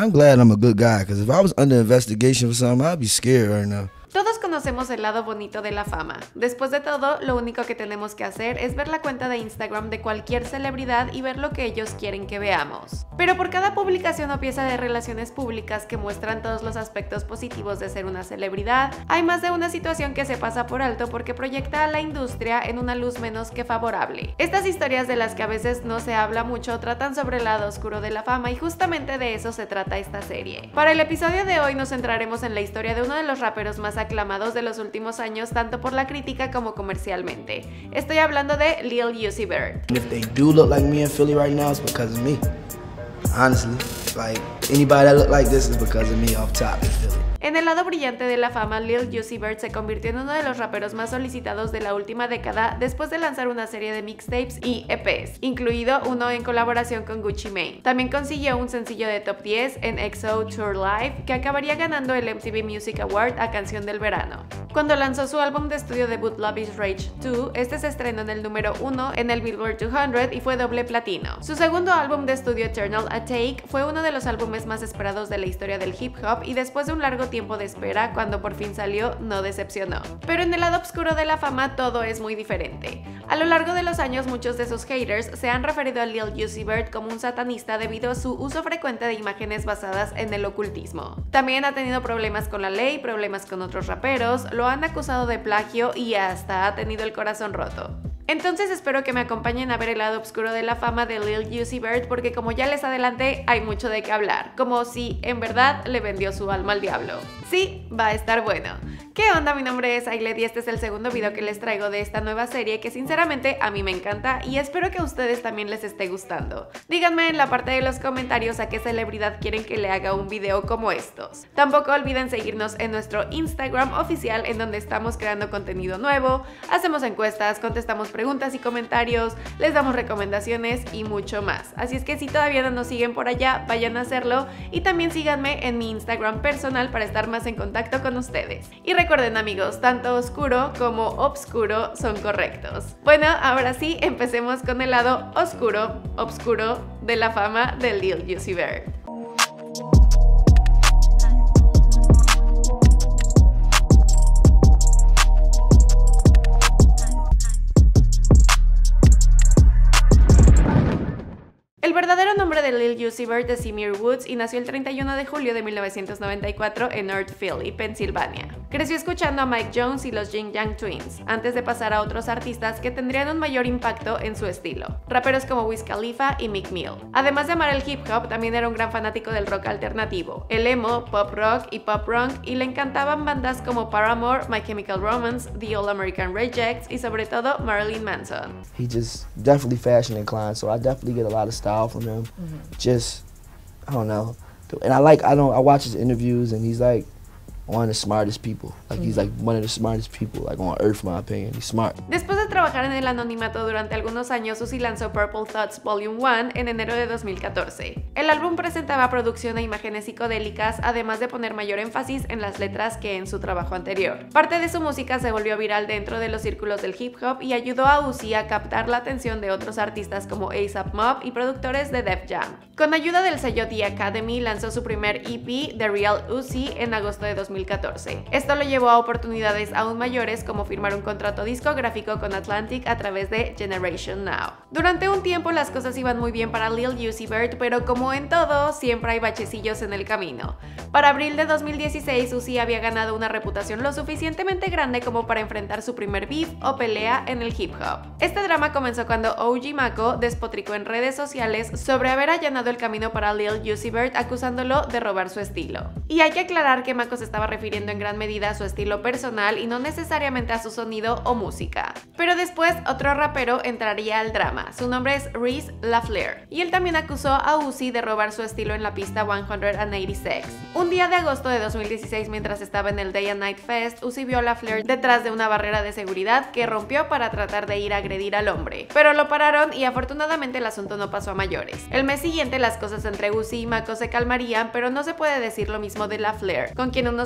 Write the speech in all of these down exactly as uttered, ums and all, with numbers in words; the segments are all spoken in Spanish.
I'm glad I'm a good guy, because if I was under investigation for something, I'd be scared right now. Todos conocemos el lado bonito de la fama. Después de todo, lo único que tenemos que hacer es ver la cuenta de Instagram de cualquier celebridad y ver lo que ellos quieren que veamos. Pero por cada publicación o pieza de relaciones públicas que muestran todos los aspectos positivos de ser una celebridad, hay más de una situación que se pasa por alto porque proyecta a la industria en una luz menos que favorable. Estas historias de las que a veces no se habla mucho tratan sobre el lado oscuro de la fama y justamente de eso se trata esta serie. Para el episodio de hoy nos centraremos en la historia de uno de los raperos más aclamados de los últimos años tanto por la crítica como comercialmente. Estoy hablando de Lil Uzi Vert. And if they do look like me in Philly right now, it's because of me. Honestly, like anybody that look like this is because of me off top in Philly. En el lado brillante de la fama, Lil Uzi Vert se convirtió en uno de los raperos más solicitados de la última década después de lanzar una serie de mixtapes y E Pes, incluido uno en colaboración con Gucci Mane. También consiguió un sencillo de top diez en X O Tour Live que acabaría ganando el M T V Music Award a Canción del Verano. Cuando lanzó su álbum de estudio debut Love is Rage dos, este se estrenó en el número uno en el Billboard doscientos y fue doble platino. Su segundo álbum de estudio Eternal A Take fue uno de los álbumes más esperados de la historia del hip hop y después de un largo tiempo de espera, cuando por fin salió, no decepcionó. Pero en el lado oscuro de la fama todo es muy diferente. A lo largo de los años muchos de sus haters se han referido a Lil Uzi Vert como un satanista debido a su uso frecuente de imágenes basadas en el ocultismo. También ha tenido problemas con la ley, problemas con otros raperos, lo han acusado de plagio y hasta ha tenido el corazón roto. Entonces espero que me acompañen a ver el lado oscuro de la fama de Lil Uzi Vert porque como ya les adelanté hay mucho de qué hablar, como si en verdad le vendió su alma al diablo. Sí, va a estar bueno. ¿Qué onda? Mi nombre es Ailed y este es el segundo video que les traigo de esta nueva serie que sinceramente a mí me encanta y espero que a ustedes también les esté gustando. Díganme en la parte de los comentarios a qué celebridad quieren que le haga un video como estos. Tampoco olviden seguirnos en nuestro Instagram oficial en donde estamos creando contenido nuevo, hacemos encuestas, contestamos preguntas y comentarios, les damos recomendaciones y mucho más. Así es que si todavía no nos siguen por allá, vayan a hacerlo y también síganme en mi Instagram personal para estar más en contacto con ustedes. Y recuerden amigos, tanto oscuro como obscuro son correctos. Bueno, ahora sí, empecemos con el lado oscuro, obscuro de la fama de Lil Uzi Vert. El verdadero nombre de Lil Uzi Vert es Seymour Woods y nació el treinta y uno de julio de mil novecientos noventa y cuatro en North Philly, Pensilvania. Creció escuchando a Mike Jones y los Jin Yang Twins, antes de pasar a otros artistas que tendrían un mayor impacto en su estilo, raperos como Wiz Khalifa y Meek Mill. Además de amar el hip hop, también era un gran fanático del rock alternativo, el emo, pop rock y pop punk, y le encantaban bandas como Paramore, My Chemical Romance, The All American Rejects y sobre todo Marilyn Manson. He just definitely fashion inclined, so I definitely get a lot of style from him. Mm-hmm. Just, I don't know. And I like, I don't, I watch his interviews and he's like one of the smartest people. Like he's like one of the smartest people like on earth, in my opinion. He's smart. Después de trabajar en el anonimato durante algunos años, Uzi lanzó Purple Thoughts Volume uno en enero de dos mil catorce. El álbum presentaba producción e imágenes psicodélicas, además de poner mayor énfasis en las letras que en su trabajo anterior. Parte de su música se volvió viral dentro de los círculos del hip hop y ayudó a Uzi a captar la atención de otros artistas como A$AP Mob y productores de Def Jam. Con ayuda del sello The Academy, lanzó su primer E P, The Real Uzi, en agosto de dos mil catorce. Esto lo llevó a oportunidades aún mayores como firmar un contrato discográfico con Atlantic a través de Generation Now. Durante un tiempo las cosas iban muy bien para Lil Uzi Vert, pero como en todo, siempre hay bachecillos en el camino. Para abril de dos mil dieciséis, Uzi había ganado una reputación lo suficientemente grande como para enfrentar su primer beef o pelea en el hip hop. Este drama comenzó cuando O G Maco despotricó en redes sociales sobre haber allanado el camino para Lil Uzi Vert acusándolo de robar su estilo. Y hay que aclarar que Maco se estaba refiriendo en gran medida a su estilo personal y no necesariamente a su sonido o música. Pero después otro rapero entraría al drama, su nombre es Reese LaFleur, y él también acusó a Uzi de robar su estilo en la pista ciento ochenta y seis. Un día de agosto de dos mil dieciséis, mientras estaba en el Day and Night Fest, Uzi vio a LaFleur detrás de una barrera de seguridad que rompió para tratar de ir a agredir al hombre, pero lo pararon y afortunadamente el asunto no pasó a mayores. El mes siguiente las cosas entre Uzi y Maco se calmarían, pero no se puede decir lo mismo de LaFleur, con quien unos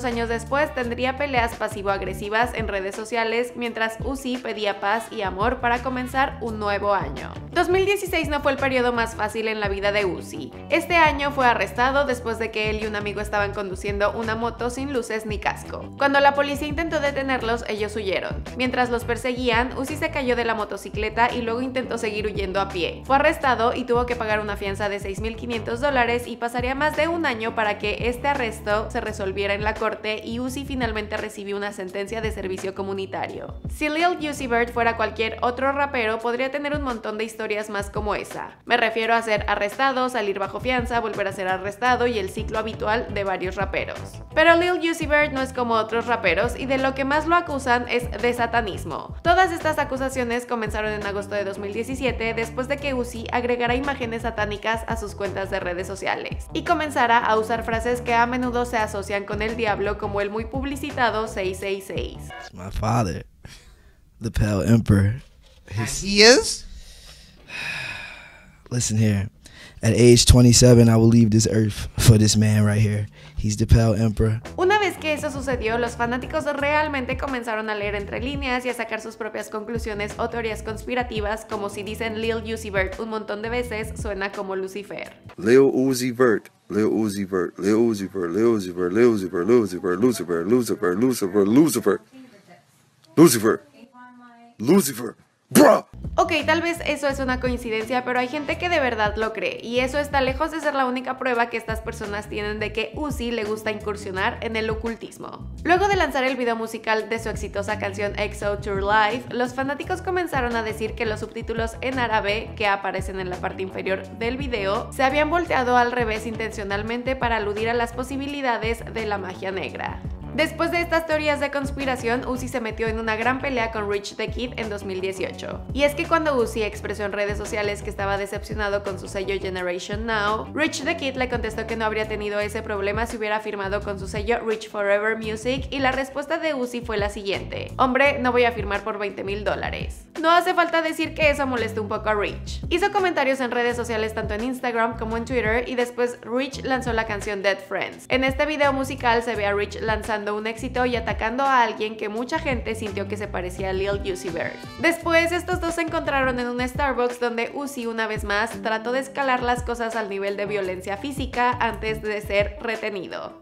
años después tendría peleas pasivo-agresivas en redes sociales mientras Uzi pedía paz y amor para comenzar un nuevo año. dos mil dieciséis no fue el periodo más fácil en la vida de Uzi. Este año fue arrestado después de que él y un amigo estaban conduciendo una moto sin luces ni casco. Cuando la policía intentó detenerlos, ellos huyeron. Mientras los perseguían, Uzi se cayó de la motocicleta y luego intentó seguir huyendo a pie. Fue arrestado y tuvo que pagar una fianza de seis mil quinientos dólares y pasaría más de un año para que este arresto se resolviera en la corte y Uzi finalmente recibió una sentencia de servicio comunitario. Si Lil Uzi Vert fuera cualquier otro rapero, podría tener un montón de historias más como esa. Me refiero a ser arrestado, salir bajo fianza, volver a ser arrestado y el ciclo habitual de varios raperos. Pero Lil Uzi Vert no es como otros raperos y de lo que más lo acusan es de satanismo. Todas estas acusaciones comenzaron en agosto de dos mil diecisiete después de que Uzi agregara imágenes satánicas a sus cuentas de redes sociales y comenzara a usar frases que a menudo se asocian con el diablo, como el muy publicitado seis seis seis. My father, the Pale Emperor. His... He is? Listen here. At age twenty-seven, I will leave this earth for this man right here. He's the Pale Emperor. Una vez que eso sucedió, los fanáticos realmente comenzaron a leer entre líneas y a sacar sus propias conclusiones o teorías conspirativas, como si dicen Lil Uzi Vert un montón de veces, suena como Lucifer. Lil Uzi Vert, Lil Uzi Vert, Lil Uzi Vert, Lil Uzi Vert, Lil Uzi Vert, Lucifer, Lucifer, Lucifer, Lucifer, Lucifer, Lucifer, Lucifer, bruh. Ok, tal vez eso es una coincidencia, pero hay gente que de verdad lo cree, y eso está lejos de ser la única prueba que estas personas tienen de que Uzi le gusta incursionar en el ocultismo. Luego de lanzar el video musical de su exitosa canción X O Tour Live, los fanáticos comenzaron a decir que los subtítulos en árabe que aparecen en la parte inferior del video se habían volteado al revés intencionalmente para aludir a las posibilidades de la magia negra. Después de estas teorías de conspiración, Uzi se metió en una gran pelea con Rich the Kid en dos mil dieciocho. Y es que cuando Uzi expresó en redes sociales que estaba decepcionado con su sello Generation Now, Rich the Kid le contestó que no habría tenido ese problema si hubiera firmado con su sello Rich Forever Music, y la respuesta de Uzi fue la siguiente: hombre, no voy a firmar por veinte mil dólares. No hace falta decir que eso molestó un poco a Rich. Hizo comentarios en redes sociales tanto en Instagram como en Twitter, y después Rich lanzó la canción Dead Friends. En este video musical se ve a Rich lanzando un éxito y atacando a alguien que mucha gente sintió que se parecía a Lil Uzi Vert. Después, estos dos se encontraron en un Starbucks donde Uzi una vez más trató de escalar las cosas al nivel de violencia física antes de ser retenido.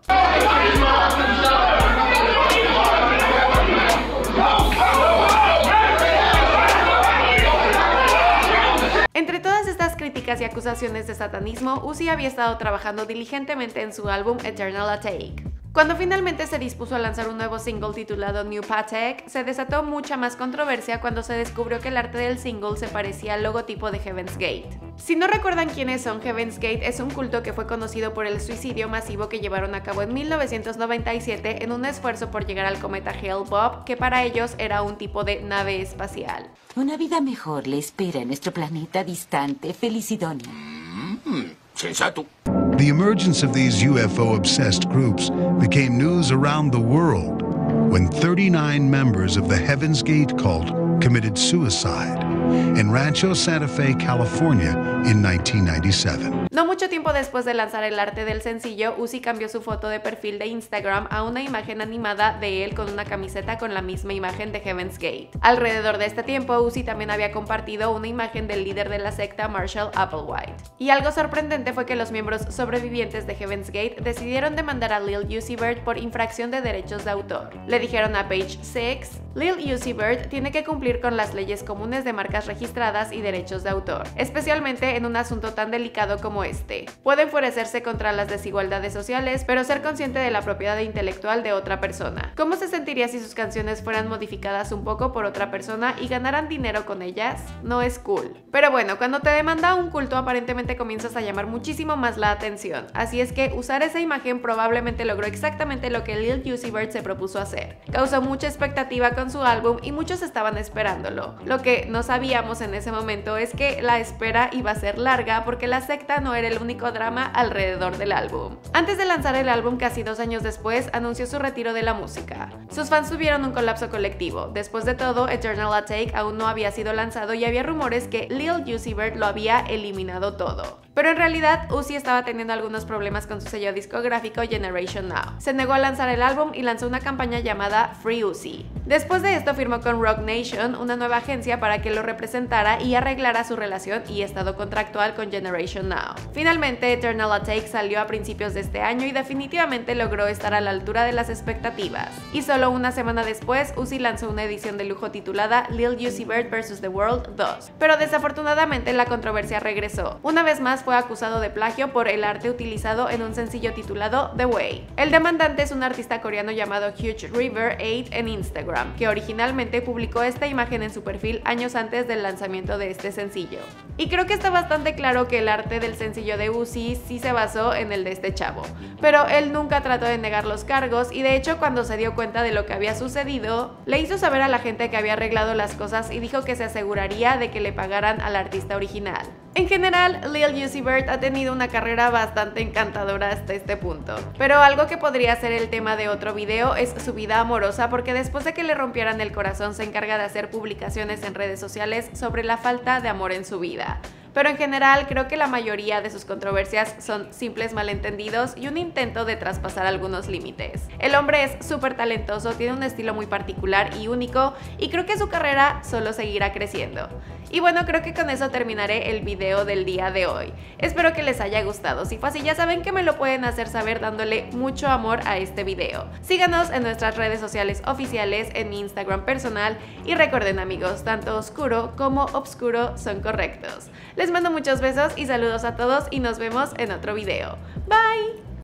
Entre todas estas críticas y acusaciones de satanismo, Uzi había estado trabajando diligentemente en su álbum Eternal Atake. Cuando finalmente se dispuso a lanzar un nuevo single titulado New Patek, se desató mucha más controversia cuando se descubrió que el arte del single se parecía al logotipo de Heaven's Gate. Si no recuerdan quiénes son, Heaven's Gate es un culto que fue conocido por el suicidio masivo que llevaron a cabo en mil novecientos noventa y siete en un esfuerzo por llegar al cometa Hale-Bopp, que para ellos era un tipo de nave espacial. Una vida mejor le espera en nuestro planeta distante, Felicidonia. Mm, sensato. The emergence of these U F O-obsessed groups became news around the world when thirty-nine members of the Heaven's Gate cult committed suicide in Rancho Santa Fe, California in nineteen ninety-seven. No mucho tiempo después de lanzar el arte del sencillo, Uzi cambió su foto de perfil de Instagram a una imagen animada de él con una camiseta con la misma imagen de Heaven's Gate. Alrededor de este tiempo, Uzi también había compartido una imagen del líder de la secta, Marshall Applewhite. Y algo sorprendente fue que los miembros sobrevivientes de Heaven's Gate decidieron demandar a Lil Uzi Vert por infracción de derechos de autor. Le dijeron a Page Six: Lil Uzi Vert tiene que cumplir con las leyes comunes de marcas registradas y derechos de autor, especialmente en un asunto tan delicado como este. Puede enfurecerse contra las desigualdades sociales, pero ser consciente de la propiedad intelectual de otra persona. ¿Cómo se sentiría si sus canciones fueran modificadas un poco por otra persona y ganaran dinero con ellas? No es cool. Pero bueno, cuando te demanda un culto, aparentemente comienzas a llamar muchísimo más la atención, así es que usar esa imagen probablemente logró exactamente lo que Lil Uzi Vert se propuso hacer. Causó mucha expectativa con sacaron su álbum y muchos estaban esperándolo. Lo que no sabíamos en ese momento es que la espera iba a ser larga porque la secta no era el único drama alrededor del álbum. Antes de lanzar el álbum, casi dos años después, anunció su retiro de la música. Sus fans tuvieron un colapso colectivo. Después de todo, Eternal Atake aún no había sido lanzado y había rumores que Lil Uzi Vert lo había eliminado todo. Pero en realidad, Uzi estaba teniendo algunos problemas con su sello discográfico Generation Now. Se negó a lanzar el álbum y lanzó una campaña llamada Free Uzi. Después de esto firmó con Roc Nation, una nueva agencia para que lo representara y arreglara su relación y estado contractual con Generation Now. Finalmente, Eternal Atake salió a principios de este año y definitivamente logró estar a la altura de las expectativas. Y solo una semana después, Uzi lanzó una edición de lujo titulada Lil Uzi Vert versus. The World dos. Pero desafortunadamente la controversia regresó. Una vez más fue acusado de plagio por el arte utilizado en un sencillo titulado The Way. El demandante es un artista coreano llamado Huge River ocho en Instagram, que originalmente publicó esta imagen en su perfil años antes del lanzamiento de este sencillo. Y creo que está bastante claro que el arte del sencillo de Uzi sí se basó en el de este chavo, pero él nunca trató de negar los cargos y de hecho cuando se dio cuenta de lo que había sucedido, le hizo saber a la gente que había arreglado las cosas y dijo que se aseguraría de que le pagaran al artista original. En general, Lil Uzi Vert ha tenido una carrera bastante encantadora hasta este punto, pero algo que podría ser el tema de otro video es su vida amorosa, porque después de que le rompieran el corazón se encarga de hacer publicaciones en redes sociales sobre la falta de amor en su vida. Pero en general creo que la mayoría de sus controversias son simples malentendidos y un intento de traspasar algunos límites. El hombre es súper talentoso, tiene un estilo muy particular y único y creo que su carrera solo seguirá creciendo. Y bueno, creo que con eso terminaré el video del día de hoy. Espero que les haya gustado. Si fue así, ya saben que me lo pueden hacer saber dándole mucho amor a este video. Síganos en nuestras redes sociales oficiales, en mi Instagram personal y recuerden amigos, tanto oscuro como obscuro son correctos. Les mando muchos besos y saludos a todos y nos vemos en otro video. Bye.